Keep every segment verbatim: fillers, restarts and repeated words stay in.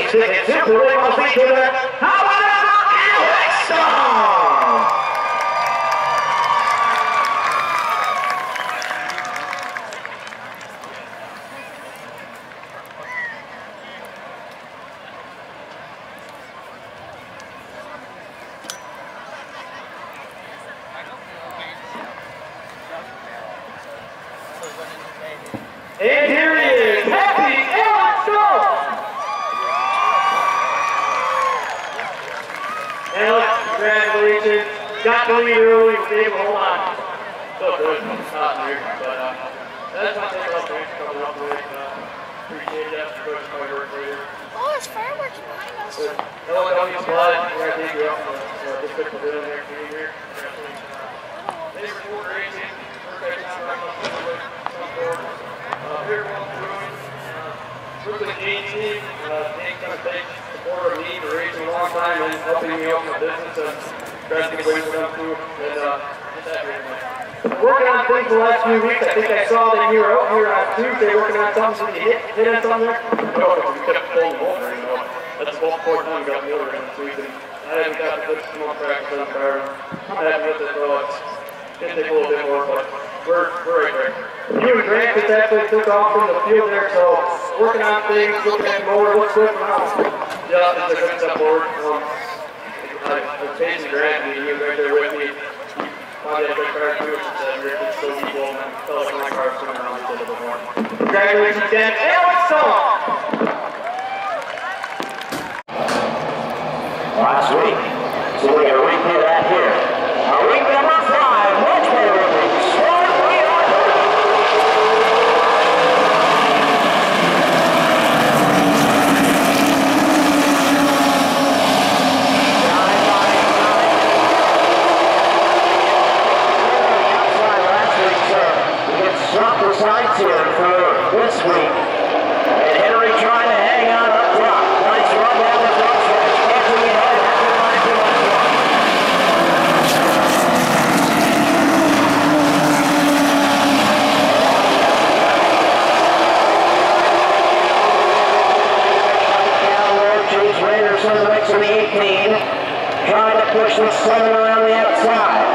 ticket to political feature. How about Alex Song? And here he is, Happy Alex Song! Alex, congratulations. Got to lead early, was able to hold on. So good, it's not here, but uh, that's not taking up thanks for coming up with. Uh, appreciate that, for pushing my work later. Oh, there's fireworks behind us. No, don't use blood. We're going to take you up for uh, this quick pavilion there for you here. Congratulations. Thanks for four racing. Perfect time right on the way. Come forward. Uh, here one brewing. Uh, Brooklyn Gene team. Uh, Dave's going to take support of me for racing a long time and helping me open the business and trying to get away from them too. And uh, get that here tonight. Working on things the last few weeks. I think I saw that you were out here on Tuesday working on something. So you hit, hit on something there? No, we kept pulling the over, you know. That's the whole fourth time we got the over in this week. And I haven't got to put some more practice on the car. I'm happy with it, though. It's going to take a little bit more, but we're, we're right there. You and Grant just actually took off from the field there, so working on things, looking at the motor, what's going on? Yeah, it's a good step forward. Um, I, I was chasing Grant, and he was right there with me. Found that good car too, which is uh, Rick is so equal, and I felt like my car was swimming around a little bit more. Congratulations, Dan. Alex Song! Last week, so we're going to repeat that here. Our week number five, much better week. Smart sides here for this week. And Henry trying to hang on up top. Nice run down the front stretch. Catching it ahead after line to one one. Chase Randerson makes an eighteen. Trying to push the seven around the outside.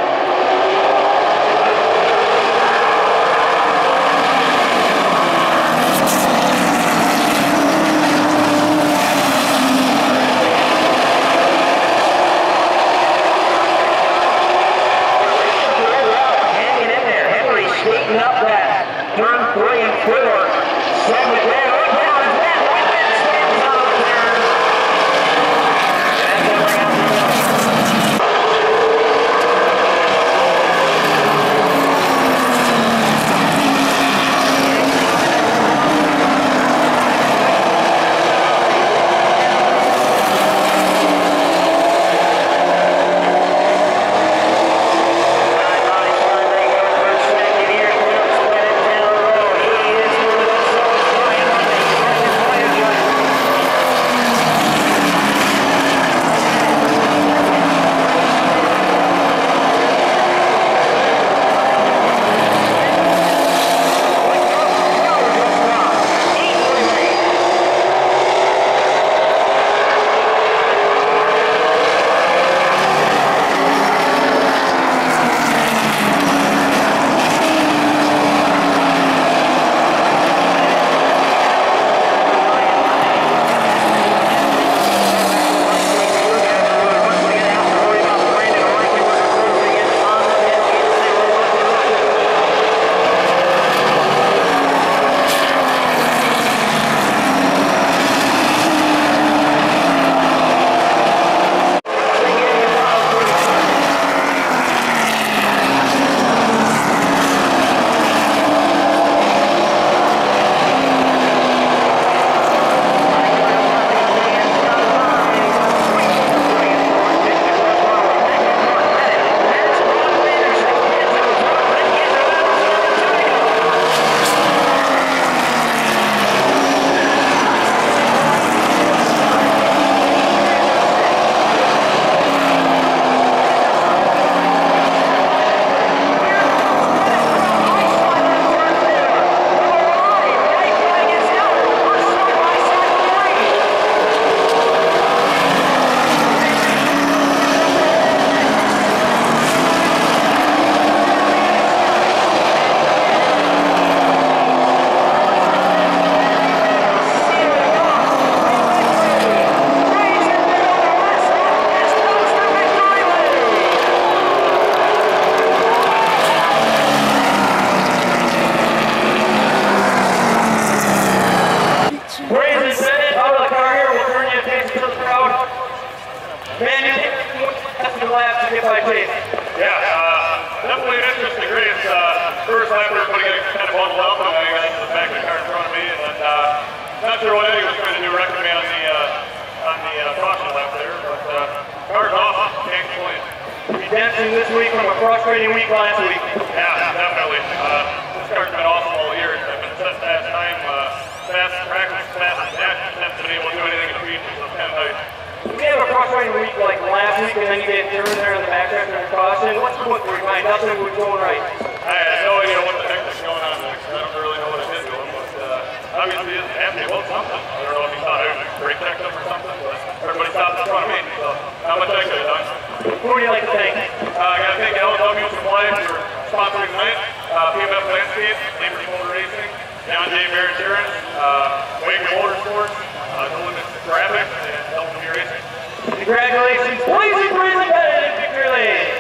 to get by Chase? Yeah, uh, definitely an interesting race. Uh, first lap we were putting it kind of bundled up, and I got into the back of the car in front of me, and uh, not sure what Eddie was trying to do, wrecking me on the uh, on the uh, caution lap there, but uh, car's awesome, can't complain. Redemption this week from a frustrating week last week. Yeah, definitely. Uh, this car's been awesome all year. I've been set fast time, uh, fast practice, fast dash, haven't been able to do anything in between, so it's kind of nice. You had a frustrating week like last week, and then you get third there in the backtrack and caution. What's the book where you find nothing was going right? I had no idea what the heck was going on next. I don't really know what I did going, but uh, obviously it was happy about something. I don't know if he thought I was brake checked up or something, but everybody stopped in front of me, so not much I could have done. Who would you like to thank? Uh, I got to thank L W Supply for sponsoring tonight, uh, P M F Landscape, Neighbors Motor Racing, John J. Barrett Insurance, uh, Wagon Motorsports, uh, No Limits Graphics, and L W Racing. Congratulations, Blazing Grizzly Bennett in victory lane.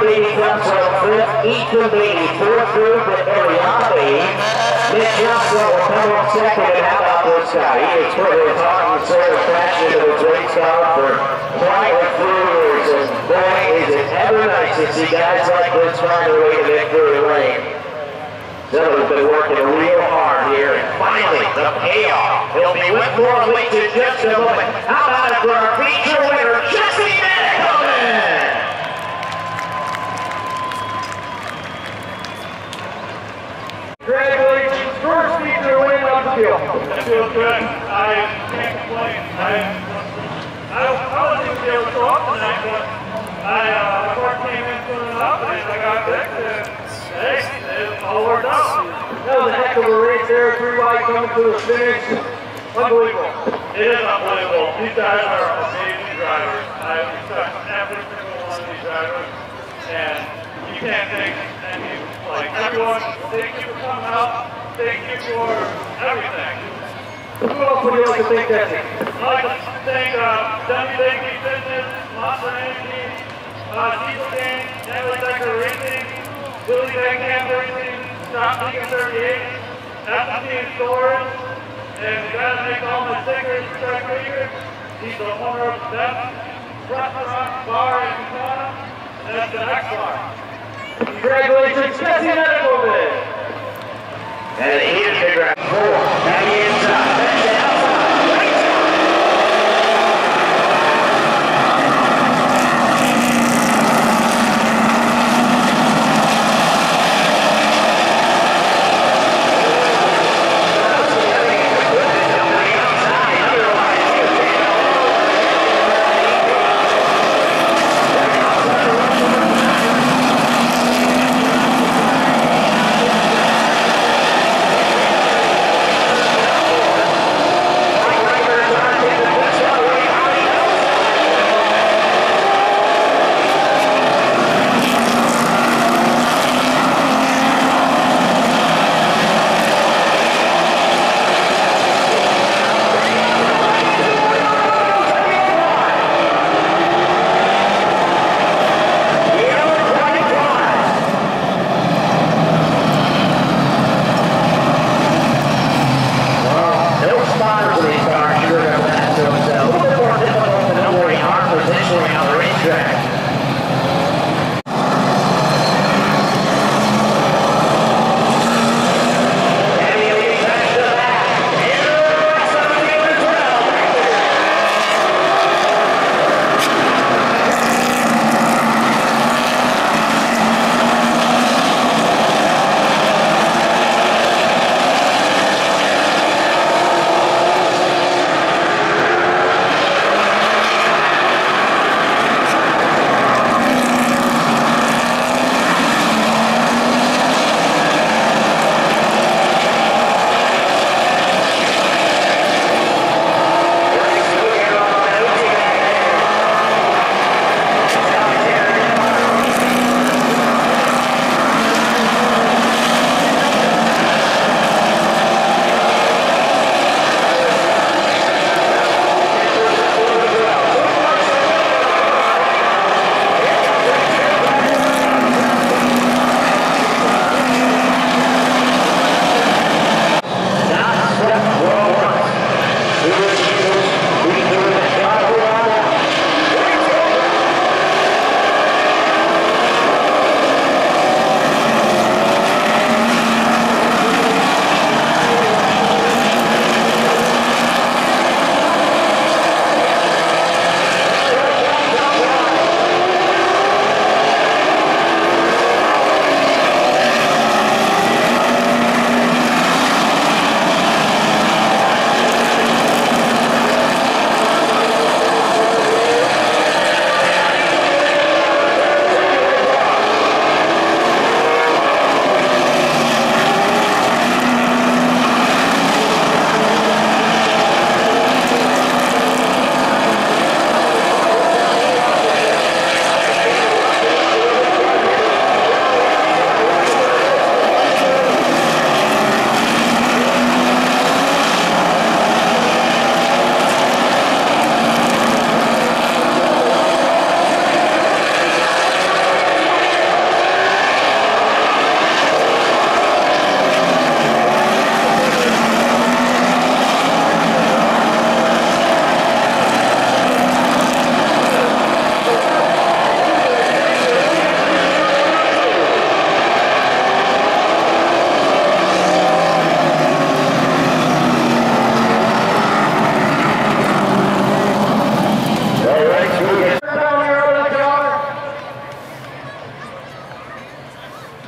Beatty comes on fifth. Ethan Beatty, fourth group at Ariadne. Nick Johnson will come on second, and how about this guy? He has put his heart and soul passion into his race car for quite a few years, and boy, is it ever nice to see guys like this find their way to victory lane. Zillow's been working real hard here, and finally, the payoff. He'll be with more weight in just a moment. How about it for our feature winner, Jesse Manicoman? Congratulations, first feature win on the field. That feels good. I can't complain. I, I, I wasn't even able to show up tonight, but I, uh, the court came in soon enough, and I got picked, and hey, it all worked out. That was a heck of a race there, three wide coming to the finish. Unbelievable. It is unbelievable. These guys are amazing drivers. I respect every single one of these drivers, and you can't thank any, like everyone, thank you for coming out, thank you for everything. Who else would you like to thank, Jesse? I'd like to thank uh, Demi Bakery Fitness, Monster Energy, uh, Diesel Gang, Natalie Decker Racing, Billy Van Camp Racing, Stop League thirty-eight, F C and Stores, and the guy that makes all my stickers, Craig Krieger. He's the owner of the best restaurant, bar in Montana, and that's the X Bar. Congratulations, Jesse Manicoman. And he is the grab four. Down the inside. Back to outside. Right side.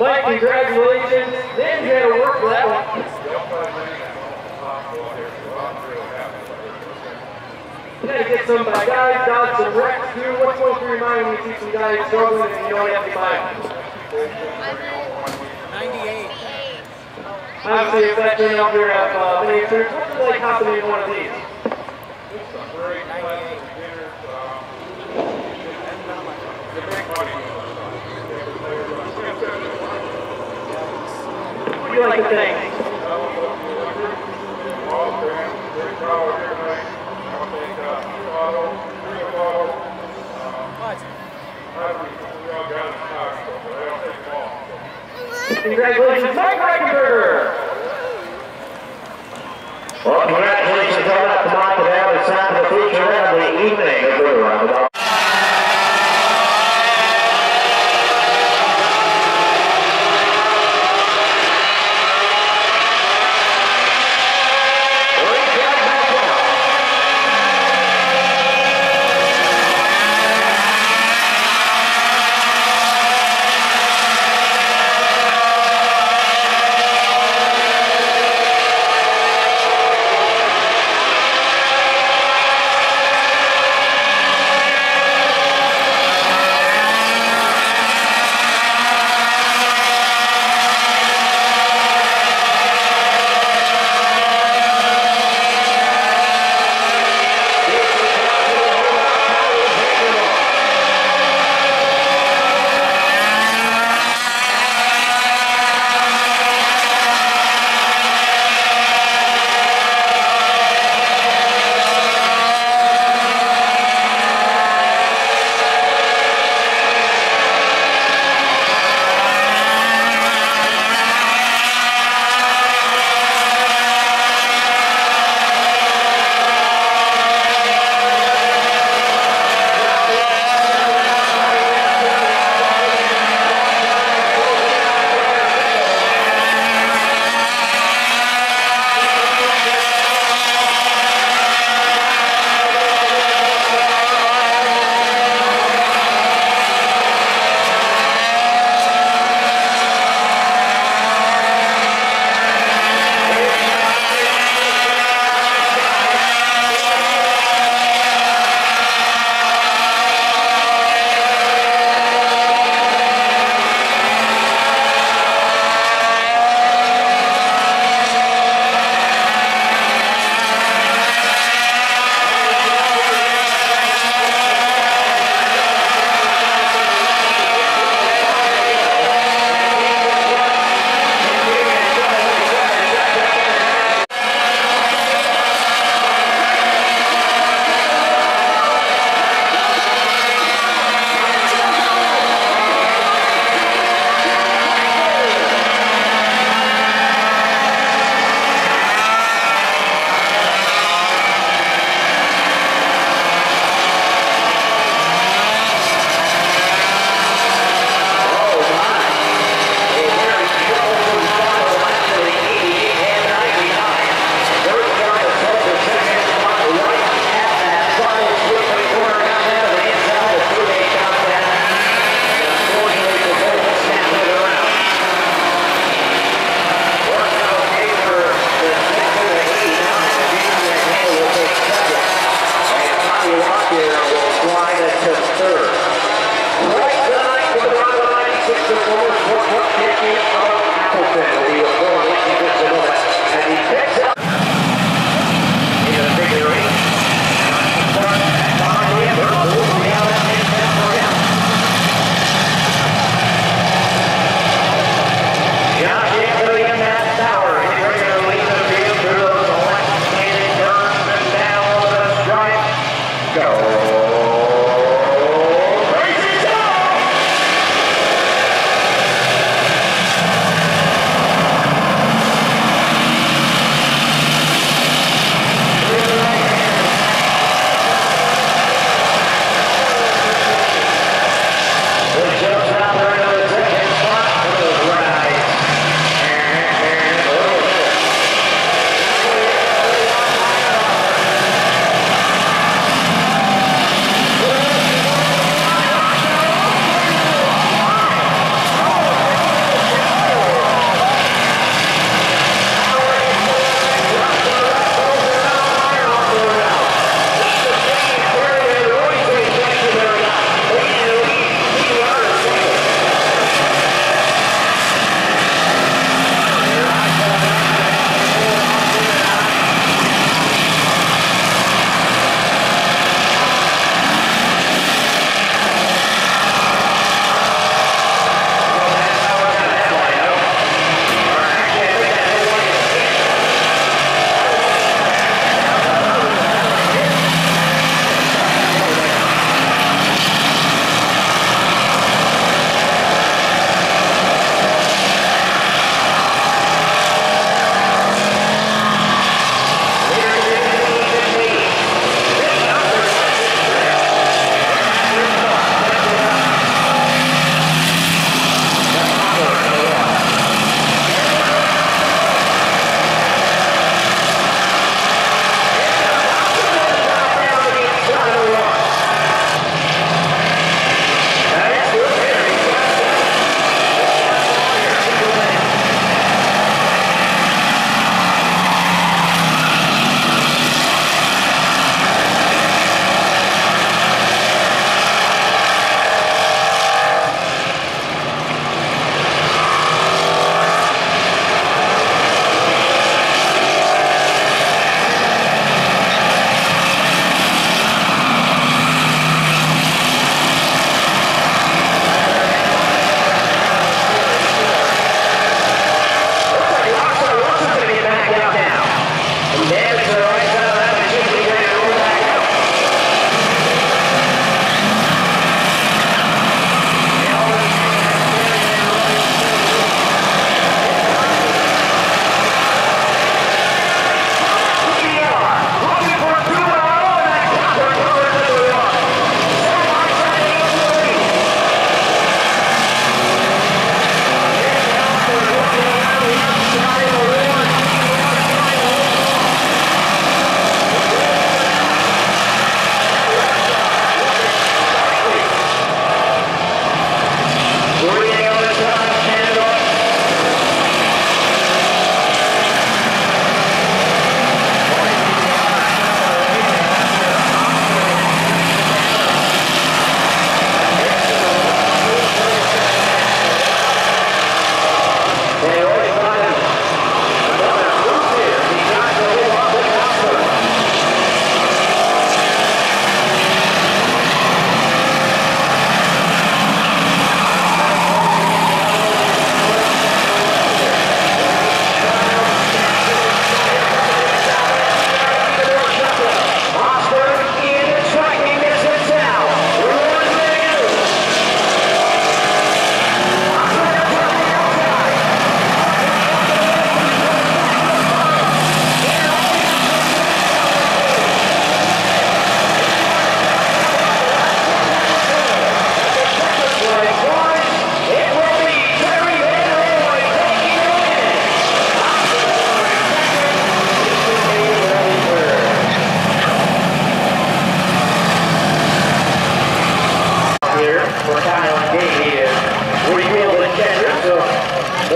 Mike, congratulations. Then you had to work for that one. You gotta get some uh, guys, dodge some wrecks too. What's going through your mind when you see some guys struggling and you know you have to be by them? ninety-eight. Obviously, if that turn out here at uh, miniatures, what's it like hopping in one of these? What do you like to think? Congratulations, Mike Reichenberger! Well, congratulations on that tonight to have the sound of the feature of the evening of the roundabout.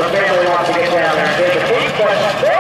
the family wants to get down there and take a peek, but